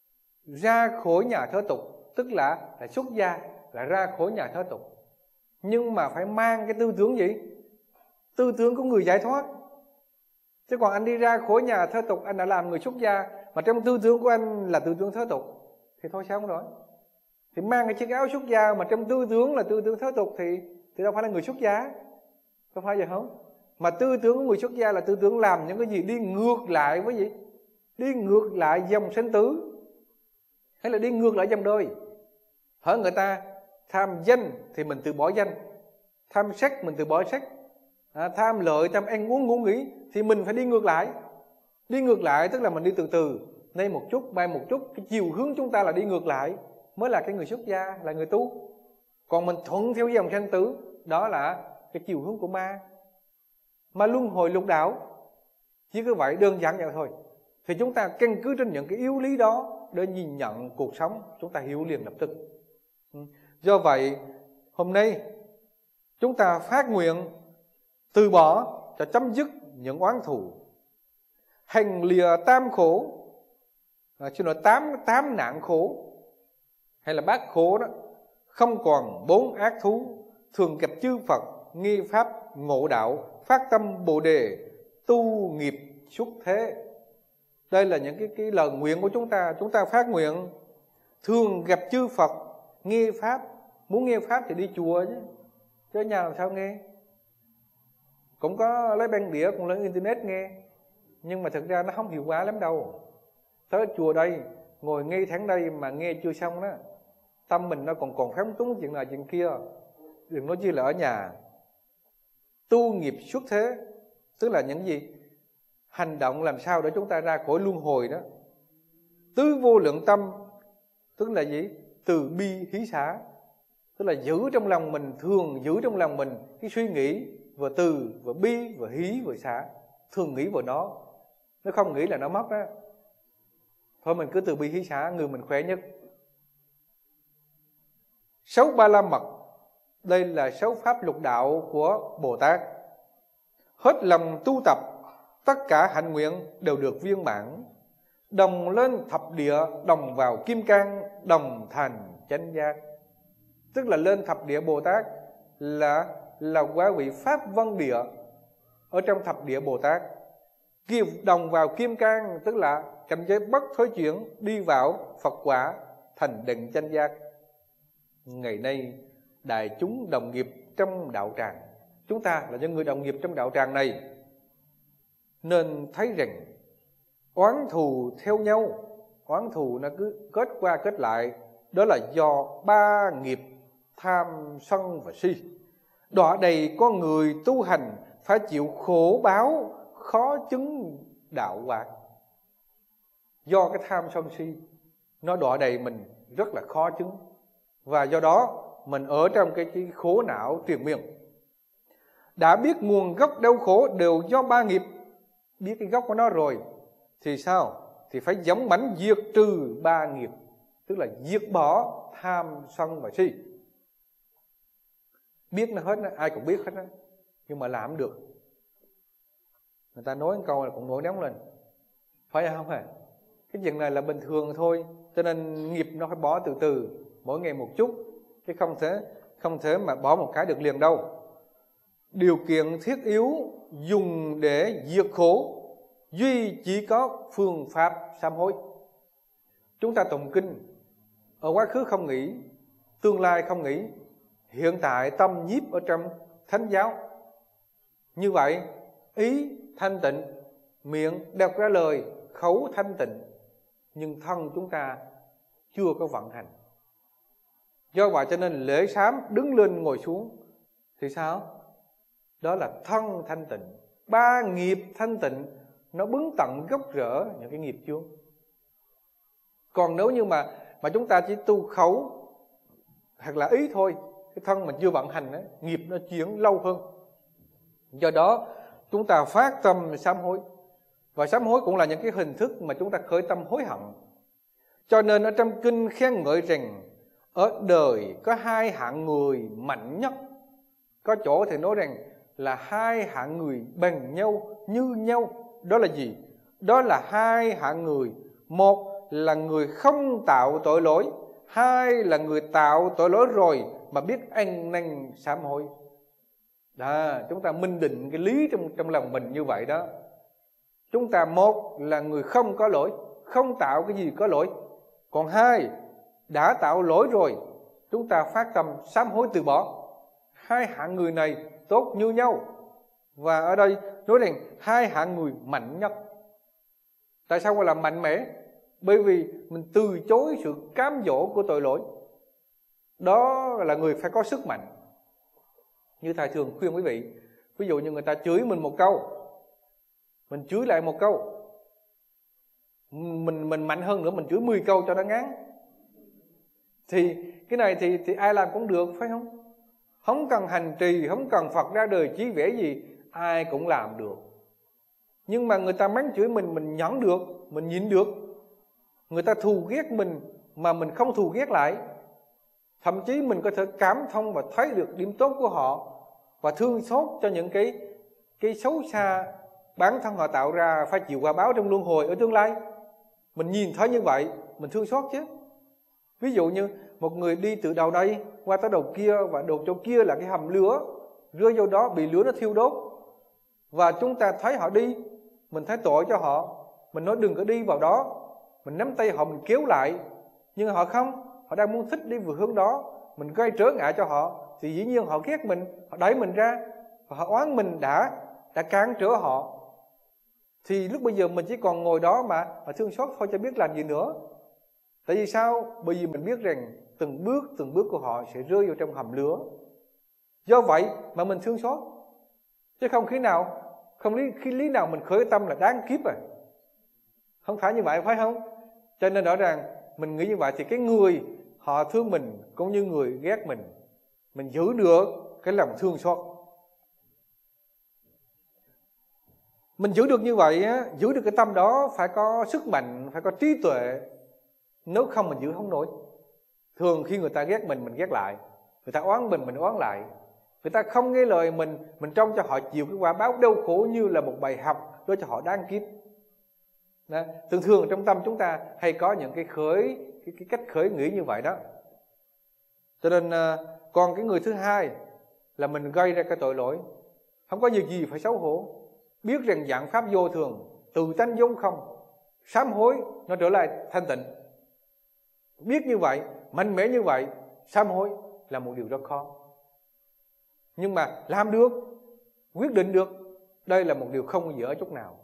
ra khỏi nhà thế tục, tức là, là xuất gia, là ra khỏi nhà thế tục. Nhưng mà phải mang cái tư tưởng gì? Tư tưởng của người giải thoát. Chứ còn anh đi ra khỏi nhà thế tục, anh đã làm người xuất gia, mà trong tư tưởng của anh là tư tưởng thế tục, thì thôi sao không rồi? Thì mang cái chiếc áo xuất gia mà trong tư tưởng là tư tưởng thế tục thì, thì đâu phải là người xuất gia. Có phải vậy không? Mà tư tưởng của người xuất gia là tư tưởng làm những cái gì đi ngược lại với gì? Đi ngược lại dòng sinh tử, hay là đi ngược lại dòng đời. Hỏi người ta tham danh thì mình từ bỏ danh, tham sắc mình từ bỏ sắc, à, tham lợi, tham ăn uống ngủ nghỉ thì mình phải đi ngược lại. Đi ngược lại tức là mình đi từ từ, nay một chút, bay một chút. Cái chiều hướng chúng ta là đi ngược lại mới là cái người xuất gia, là người tu. Còn mình thuận theo dòng sanh tử, đó là cái chiều hướng của ma. Ma luân hồi lục đạo. Chỉ cứ vậy, đơn giản vậy thôi. Thì chúng ta căn cứ trên những cái yếu lý đó để nhìn nhận cuộc sống, chúng ta hiểu liền lập tức. Do vậy, hôm nay chúng ta phát nguyện từ bỏ cho chấm dứt những oán thù, hành lìa tam khổ, à, chứ nói tám, tám nạn khổ, hay là bát khổ đó, không còn bốn ác thú, thường gặp chư Phật, nghi pháp ngộ đạo, phát tâm Bồ Đề, tu nghiệp xuất thế. Đây là những cái, cái lời nguyện của chúng ta. Chúng ta phát nguyện thường gặp chư Phật, nghe pháp. Muốn nghe pháp thì đi chùa chứ, chứ nhà làm sao nghe. Cũng có lấy băng đĩa, cũng lấy internet nghe, nhưng mà thực ra nó không hiệu quả lắm đâu. Tới chùa đây, ngồi nghe tháng đây mà nghe chưa xong đó, tâm mình nó còn còn phóng túng chuyện này chuyện kia, đừng nói chi là ở nhà. Tu nghiệp xuất thế, tức là những gì? Hành động làm sao để chúng ta ra khỏi luân hồi đó. Tứ vô lượng tâm, tức là gì? Từ bi hí xả, tức là giữ trong lòng mình, thường giữ trong lòng mình cái suy nghĩ vừa từ, vừa bi, vừa hí, vừa xả. Thường nghĩ vào nó, nó không nghĩ là nó mất đó. Thôi mình cứ từ bi hí xả, người mình khỏe nhất. Sáu ba la mật, đây là sáu pháp lục đạo của Bồ Tát. Hết lòng tu tập, tất cả hạnh nguyện đều được viên mãn. Đồng lên thập địa, đồng vào kim cang, đồng thành chánh giác. Tức là lên thập địa Bồ Tát là là quá vị pháp vân địa ở trong thập địa Bồ Tát. Kiều đồng vào kim cang tức là cảnh giới bất thối chuyển, đi vào Phật quả thành định chánh giác. Ngày nay đại chúng đồng nghiệp trong đạo tràng, chúng ta là những người đồng nghiệp trong đạo tràng này, nên thấy rằng oán thù theo nhau, oán thù nó cứ kết qua kết lại, đó là do ba nghiệp tham sân và si. Đọa đầy con người tu hành phải chịu khổ báo, khó chứng đạo quả. Do cái tham sân si nó đọa đầy mình rất là khó chứng, và do đó mình ở trong cái, cái khổ não triền miên. Đã biết nguồn gốc đau khổ đều do ba nghiệp, biết cái gốc của nó rồi thì sao? Thì phải dũng mãnh diệt trừ ba nghiệp. tức là diệt bỏ tham sân và si. Biết nó hết, ai cũng biết hết đó, nhưng mà làm không được. Người ta nói một câu là cũng nổi nóng lên, phải không hả? Cái chuyện này là bình thường thôi, cho nên nghiệp nó phải bỏ từ từ, mỗi ngày một chút, chứ không thể không thể mà bỏ một cái được liền đâu. Điều kiện thiết yếu dùng để diệt khổ, duy chỉ có phương pháp sám hối. Chúng ta tụng kinh, ở quá khứ không nghĩ, tương lai không nghĩ, hiện tại tâm nhiếp ở trong thánh giáo. Như vậy, ý thanh tịnh, miệng đọc ra lời, khẩu thanh tịnh, nhưng thân chúng ta chưa có vận hành. Do vậy cho nên lễ sám đứng lên ngồi xuống thì sao? Đó là thân thanh tịnh. Ba nghiệp thanh tịnh nó bứng tận gốc rễ những cái nghiệp chướng. Còn nếu như mà mà chúng ta chỉ tu khẩu hoặc là ý thôi, cái thân mình chưa vận hành ấy, nghiệp nó chuyển lâu hơn. Do đó chúng ta phát tâm sám hối. Và sám hối cũng là những cái hình thức mà chúng ta khởi tâm hối hận. Cho nên ở trong kinh khen ngợi rằng ở đời có hai hạng người mạnh nhất. Có chỗ thì nói rằng là hai hạng người bằng nhau, như nhau. Đó là gì? Đó là hai hạng người. Một là người không tạo tội lỗi, hai là người tạo tội lỗi rồi mà biết ăn năn sám hối. Đó, chúng ta minh định cái lý trong, trong lòng mình như vậy đó. Chúng ta một là người không có lỗi, không tạo cái gì có lỗi. Còn hai, đã tạo lỗi rồi, chúng ta phát tâm sám hối từ bỏ. Hai hạng người này tốt như nhau. Và ở đây nói rằng hai hạng người mạnh nhất. Tại sao gọi là mạnh mẽ? Bởi vì mình từ chối sự cám dỗ của tội lỗi. Đó là người phải có sức mạnh. Như thầy thường khuyên quý vị, ví dụ như người ta chửi mình một câu, mình chửi lại một câu, Mình mình mạnh hơn nữa, mình chửi mười câu cho nó ngán. Thì cái này thì, thì ai làm cũng được, phải không? Không cần hành trì, không cần Phật ra đời chí vẽ gì, ai cũng làm được. Nhưng mà người ta mắng chửi mình, mình nhẫn được, mình nhịn được. Người ta thù ghét mình mà mình không thù ghét lại. Thậm chí mình có thể cảm thông và thấy được điểm tốt của họ, và thương xót cho những cái, cái xấu xa bản thân họ tạo ra phải chịu quả báo trong luân hồi ở tương lai. Mình nhìn thấy như vậy, mình thương xót chứ. Ví dụ như một người đi từ đầu đây qua tới đầu kia, và đầu chỗ kia là cái hầm lửa, rơi vô đó bị lửa nó thiêu đốt, và chúng ta thấy họ đi, mình thấy tội cho họ, mình nói đừng có đi vào đó, mình nắm tay họ, mình kéo lại. Nhưng họ không, họ đang muốn thích đi vừa hướng đó, mình gây trở ngại cho họ, thì dĩ nhiên họ ghét mình, họ đẩy mình ra, và họ oán mình đã đã cản trở họ. Thì lúc bây giờ mình chỉ còn ngồi đó mà, mà thương xót thôi, cho biết làm gì nữa. Tại vì sao? Bởi vì mình biết rằng từng bước từng bước của họ sẽ rơi vào trong hầm lửa. Do vậy mà mình thương xót, chứ không khi nào không lý, khi lý nào mình khởi tâm là đáng kiếp à. Không phải như vậy, phải không? Cho nên rõ ràng mình nghĩ như vậy thì cái người họ thương mình cũng như người ghét mình, mình giữ được cái lòng thương xót. Mình giữ được như vậy á, giữ được cái tâm đó phải có sức mạnh, phải có trí tuệ. Nếu không mình giữ không nổi. Thường khi người ta ghét mình, mình ghét lại. Người ta oán mình, mình oán lại. Người ta không nghe lời mình, mình trông cho họ chịu cái quả báo đau khổ như là một bài học để cho họ đáng kiếp. Đó. Thường thường trong tâm chúng ta hay có những cái khởi, cái, cái cách khởi nghĩ như vậy đó. Cho nên còn cái người thứ hai là mình gây ra cái tội lỗi, không có việc gì phải xấu hổ. Biết rằng dạng pháp vô thường, từ tánh vốn không, sám hối nó trở lại thanh tịnh. Biết như vậy, mạnh mẽ như vậy, sám hối là một điều rất khó. Nhưng mà làm được, quyết định được, đây là một điều không dễ chút nào.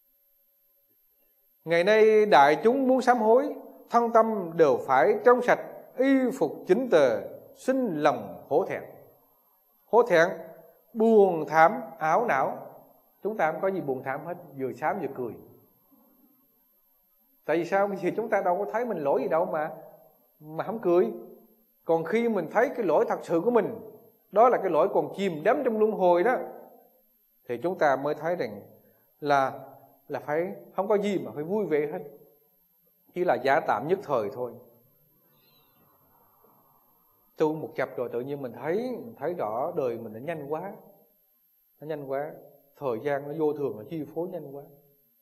Ngày nay đại chúng muốn sám hối, thân tâm đều phải trong sạch, y phục chỉnh tề, sinh lòng hổ thẹn. Hổ thẹn, buồn thảm, ảo não. Chúng ta không có gì buồn thảm hết, vừa sám vừa cười. Tại vì sao? Vì chúng ta đâu có thấy mình lỗi gì đâu mà mà không cười. Còn khi mình thấy cái lỗi thật sự của mình, đó là cái lỗi còn chìm đắm trong luân hồi đó, thì chúng ta mới thấy rằng là là phải không có gì mà phải vui vẻ hết, chỉ là giả tạm nhất thời thôi. tu một chập rồi tự nhiên mình thấy mình thấy rõ đời mình nó nhanh quá, nó nhanh quá, thời gian nó vô thường, nó chi phối nhanh quá.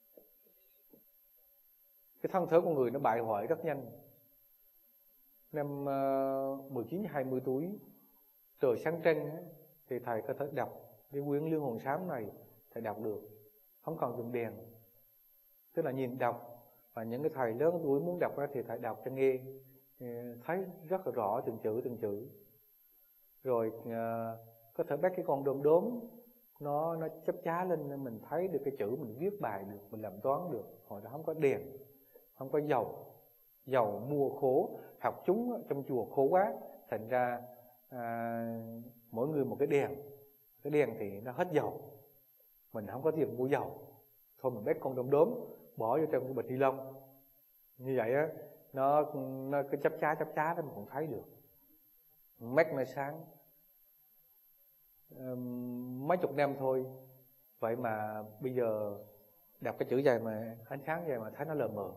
Cái thân thể con người nó bại hoại rất nhanh. Năm uh, mười chín hai mươi tuổi, trời sáng trăng ấy, thì thầy có thể đọc cái quyển Liên Hồn Xám này, thầy đọc được, không cần dùng đèn, tức là nhìn đọc. Và những cái thầy lớn tuổi muốn đọc ra thì thầy đọc cho nghe, thấy rất là rõ từng chữ từng chữ. Rồi uh, có thể bắt cái con đom đóm nó nó chớp chá lên nên mình thấy được cái chữ, mình viết bài được, mình làm toán được. Hồi đó không có đèn, không có dầu, dầu mua khổ, học chúng trong chùa khổ quá, thành ra à, mỗi người một cái đèn, cái đèn thì nó hết dầu, mình không có tiền mua dầu, thôi mình bắt con đom đóm bỏ vô trong cái bịch ni lông như vậy á, nó nó cái chắp chá chắp chá đó mình cũng thấy được, mắt nó sáng. Um, mấy chục năm thôi, vậy mà bây giờ đọc cái chữ dài mà ánh sáng dài mà thấy nó lờ mờ,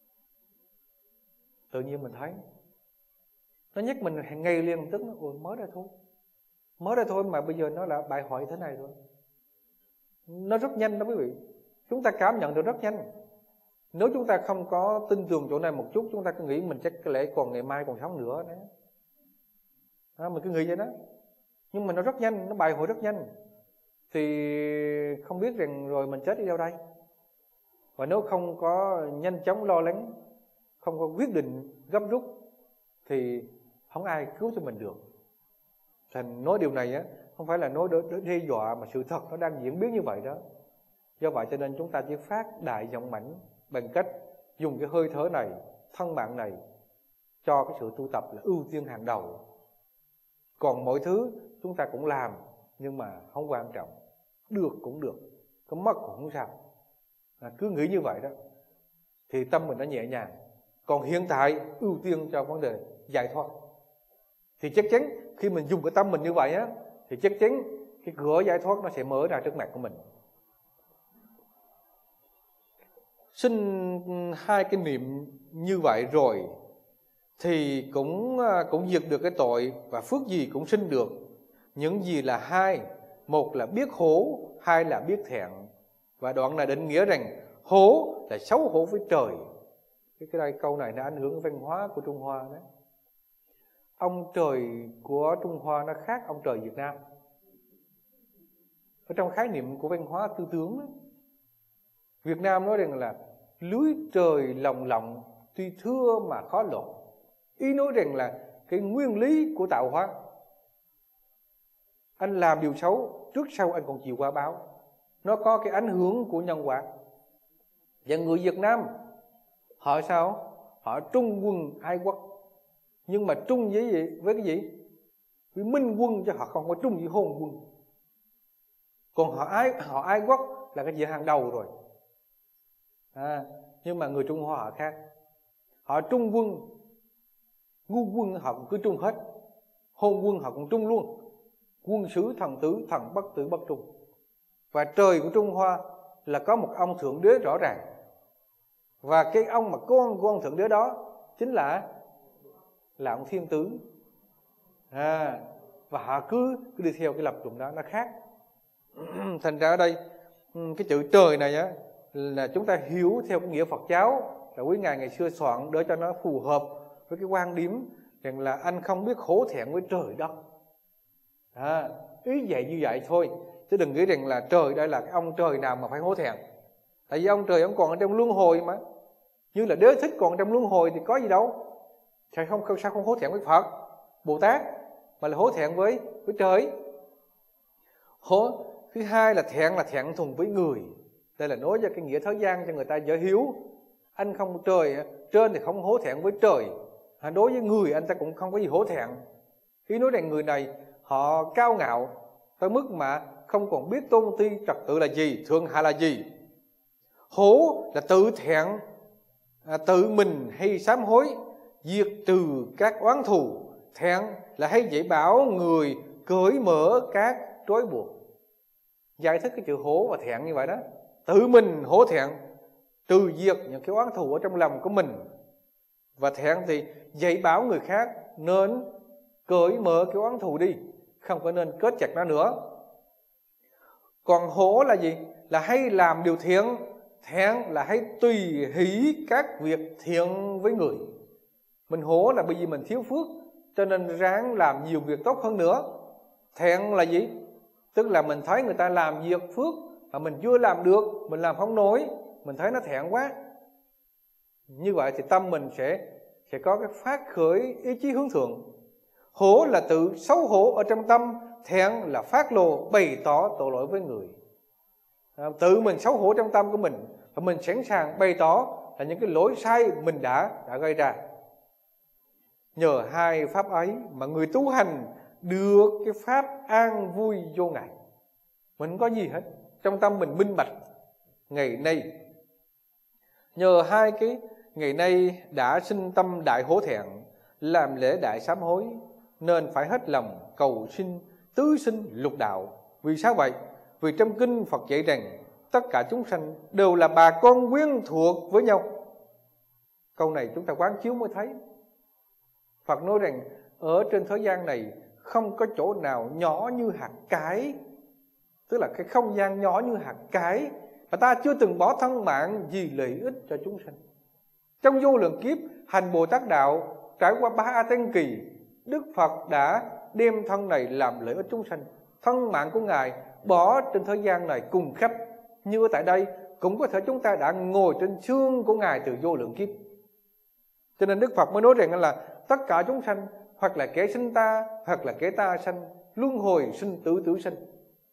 tự nhiên mình thấy nó nhắc mình hàng ngày liền, tức nó ủa mới ra thôi, mới ra thôi mà bây giờ nó là bại hoại thế này rồi. Nó rất nhanh đó quý vị, chúng ta cảm nhận được rất nhanh. Nếu chúng ta không có tin tưởng chỗ này một chút, chúng ta cứ nghĩ mình chắc có lẽ còn ngày mai còn sống nữa đấy. À, mình cứ nghĩ vậy đó. Nhưng mà nó rất nhanh, nó bại hoại rất nhanh. Thì không biết rằng rồi mình chết đi đâu đây. Và nếu không có nhanh chóng lo lắng, không có quyết định gấp rút, thì không ai cứu cho mình được. Thành nói điều này á, không phải là nói để đe dọa, mà sự thật nó đang diễn biến như vậy đó. Do vậy cho nên chúng ta chỉ phát đại giọng mảnh bằng cách dùng cái hơi thở này, thân mạng này cho cái sự tu tập là ưu tiên hàng đầu. Còn mọi thứ chúng ta cũng làm, nhưng mà không quan trọng, được cũng được, có mất cũng không sao. À, cứ nghĩ như vậy đó thì tâm mình nó nhẹ nhàng. Còn hiện tại ưu tiên cho vấn đề giải thoát, thì chắc chắn khi mình dùng cái tâm mình như vậy á, thì chắc chắn cái cửa giải thoát nó sẽ mở ra trước mặt của mình. Sinh hai cái niệm như vậy rồi thì cũng cũng diệt được cái tội, và phước gì cũng sinh được. Những gì là hai, một là biết hổ, hai là biết thẹn. Và đoạn này định nghĩa rằng hổ là xấu hổ với trời. Cái đây câu này nó ảnh hưởng văn hóa của Trung Hoa đấy. Ông trời của Trung Hoa nó khác ông trời Việt Nam. Ở trong khái niệm của văn hóa tư tưởng đó, Việt Nam nói rằng là lưới trời lồng lộng, tuy thưa mà khó lọt. Ý nói rằng là cái nguyên lý của tạo hóa, anh làm điều xấu, trước sau anh còn chịu quả báo. Nó có cái ảnh hưởng của nhân quả. Và người Việt Nam họ sao? Họ trung quân ai quốc. Nhưng mà trung với gì? Với cái gì? Với minh quân, chứ họ không có trung với hôn quân. Còn họ ai họ ai quốc là cái gì hàng đầu rồi. À, nhưng mà người Trung Hoa họ khác. Họ trung quân, ngu quân họ cũng cứ trung hết, hôn quân họ cũng trung luôn. Quân sứ thần tử, thần bất tử bất trung. Và trời của Trung Hoa là có một ông thượng đế rõ ràng. Và cái ông mà con của ông thượng đế đó chính là là ông thiên tử. À, và họ cứ, cứ đi theo cái lập luận đó, nó khác. Thành ra ở đây cái chữ trời này á, là chúng ta hiểu theo cái nghĩa Phật giáo, là quý ngài ngày xưa soạn để cho nó phù hợp với cái quan điểm rằng là anh không biết hổ thẹn với trời đất. À, ý vậy như vậy thôi, chứ đừng nghĩ rằng là trời đây là cái ông trời nào mà phải hổ thẹn. Tại vì ông trời ông còn ở trong luân hồi mà, như là Đế Thích còn trong luân hồi thì có gì đâu. Sao không sao không hổ thẹn với Phật, Bồ Tát, mà là hổ thẹn với với trời. Hổ thứ hai là thẹn là thẹn thùng với người. Đây là nói cho cái nghĩa thế gian cho người ta dễ hiểu. Anh không trời trên thì không hổ thẹn với trời. Đối với người anh ta cũng không có gì hổ thẹn. Khi nói rằng người này họ cao ngạo tới mức mà không còn biết tôn ti trật tự là gì, thượng hạ là gì. Hổ là tự thẹn, à, tự mình hay sám hối, diệt trừ các oán thù. Thẹn là hay dạy bảo người cởi mở các trói buộc. Giải thích cái chữ hổ và thẹn như vậy đó. Tự mình hổ thẹn, trừ diệt những cái oán thù ở trong lòng của mình. Và thẹn thì dạy bảo người khác nên cởi mở cái oán thù đi, không có nên kết chặt nó nữa. Còn hổ là gì? Là hay làm điều thiện. Thẹn là hay tùy hỷ các việc thiện với người. Mình hổ là bởi vì mình thiếu phước, cho nên ráng làm nhiều việc tốt hơn nữa. Thẹn là gì? Tức là mình thấy người ta làm việc phước mà mình chưa làm được, mình làm không nổi, mình thấy nó thẹn quá. Như vậy thì tâm mình sẽ sẽ có cái phát khởi ý chí hướng thượng. Hổ là tự xấu hổ ở trong tâm, thẹn là phát lộ bày tỏ tội lỗi với người. À, tự mình xấu hổ trong tâm của mình và mình sẵn sàng bày tỏ là những cái lỗi sai mình đã đã gây ra. Nhờ hai pháp ấy mà người tu hành được cái pháp an vui vô ngại. Mình không có gì hết, trong tâm mình minh bạch. Ngày nay nhờ hai cái ngày nay đã sinh tâm đại hổ thẹn, làm lễ đại sám hối, nên phải hết lòng cầu xin tứ sinh lục đạo. Vì sao vậy? Vì trong kinh Phật dạy rằng tất cả chúng sanh đều là bà con quyến thuộc với nhau. Câu này chúng ta quán chiếu mới thấy. Phật nói rằng ở trên thế gian này không có chỗ nào nhỏ như hạt cải, tức là cái không gian nhỏ như hạt cải mà ta chưa từng bỏ thân mạng vì lợi ích cho chúng sanh. Trong vô lượng kiếp hành Bồ Tát đạo, trải qua ba A Tăng kỳ, Đức Phật đã đem thân này làm lợi ích chúng sanh. Thân mạng của Ngài bỏ trên thế gian này cùng khách. Như ở tại đây cũng có thể chúng ta đã ngồi trên xương của Ngài từ vô lượng kiếp. Cho nên Đức Phật mới nói rằng là tất cả chúng sanh hoặc là kẻ sinh ta, hoặc là kẻ ta sanh, luân hồi sinh tử tử sinh.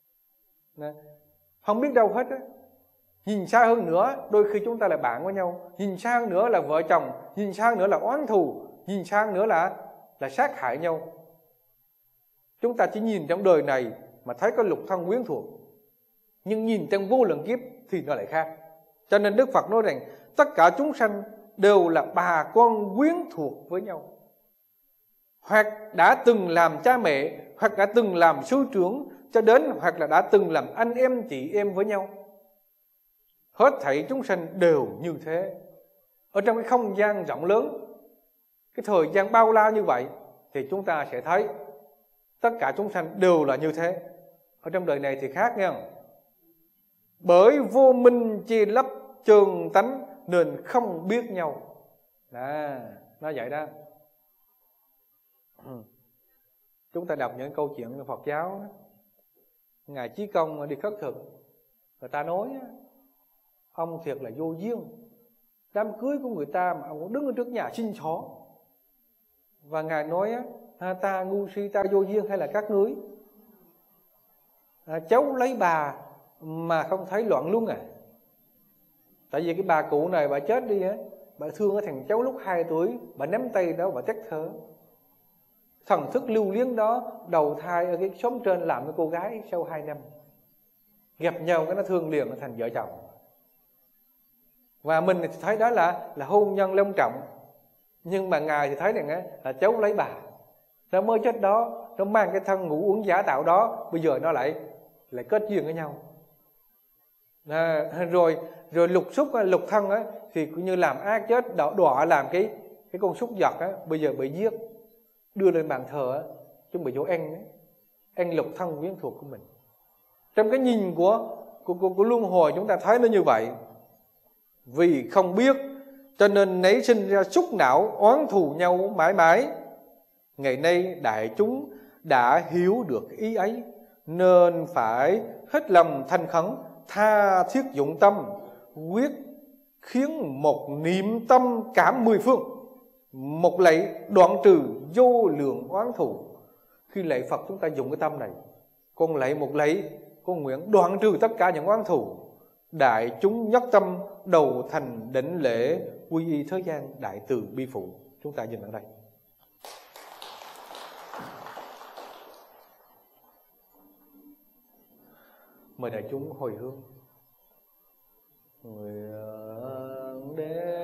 Không biết đâu hết á. Nhìn xa hơn nữa, đôi khi chúng ta là bạn với nhau. Nhìn xa hơn nữa là vợ chồng. Nhìn xa hơn nữa là oán thù. Nhìn xa hơn nữa là là sát hại nhau. Chúng ta chỉ nhìn trong đời này mà thấy có lục thân quyến thuộc, nhưng nhìn trong vô lượng kiếp thì nó lại khác. Cho nên Đức Phật nói rằng tất cả chúng sanh đều là bà con quyến thuộc với nhau, hoặc đã từng làm cha mẹ, hoặc đã từng làm sư trưởng, cho đến hoặc là đã từng làm anh em chị em với nhau. Hết thảy chúng sanh đều như thế. Ở trong cái không gian rộng lớn, cái thời gian bao la như vậy, thì chúng ta sẽ thấy tất cả chúng sanh đều là như thế. Ở trong đời này thì khác nha. Bởi vô minh che lấp chơn tánh nên không biết nhau. Đó, nó vậy đó. Chúng ta đọc những câu chuyện của Phật giáo đó. Ngài Chí Công đi khất thực, người ta nói ông thiệt là vô duyên. Đám cưới của người ta mà ông đứng ở trước nhà xin xỏ. Và Ngài nói à, ta ngu si, ta vô duyên hay là các ngươi? À, cháu lấy bà mà không thấy loạn luôn à. Tại vì cái bà cụ này bà chết đi á, bà thương cái thằng cháu lúc hai tuổi, bà nắm tay đó và chắc thở. Thần thức lưu luyến đó đầu thai ở cái xóm trên làm với cô gái sau hai năm. Gặp nhau cái nó thương liền, nó thành vợ chồng. Và mình thì thấy đó là là hôn nhân long trọng. Nhưng mà Ngài thì thấy rằng á, là cháu lấy bà, nó mới chết đó, nó mang cái thân ngủ uống giả tạo đó, bây giờ nó lại lại kết duyên với nhau. À, rồi rồi lục xúc lục thân á, thì cũng như làm ác chết, đọa, đọa làm cái cái con súc vật á, bây giờ bị giết, đưa lên bàn thờ á, chuẩn bị chỗ ăn á, ăn lục thân quyến thuộc của mình. Trong cái nhìn của của, của, của luân hồi chúng ta thấy nó như vậy. Vì không biết cho nên nảy sinh ra xúc não oán thù nhau mãi mãi. Ngày nay đại chúng đã hiểu được ý ấy, nên phải hết lòng thành khẩn, tha thiết dụng tâm, quyết khiến một niệm tâm cảm mười phương, một lạy đoạn trừ vô lượng oán thù. Khi lạy Phật chúng ta dùng cái tâm này, con lạy một lạy, con nguyện đoạn trừ tất cả những oán thù. Đại chúng nhất tâm đầu thành đỉnh lễ, quy y thế gian đại từ bi phụ. Chúng ta dừng ở đây. Mời đại chúng hồi hướng. Nguyện đế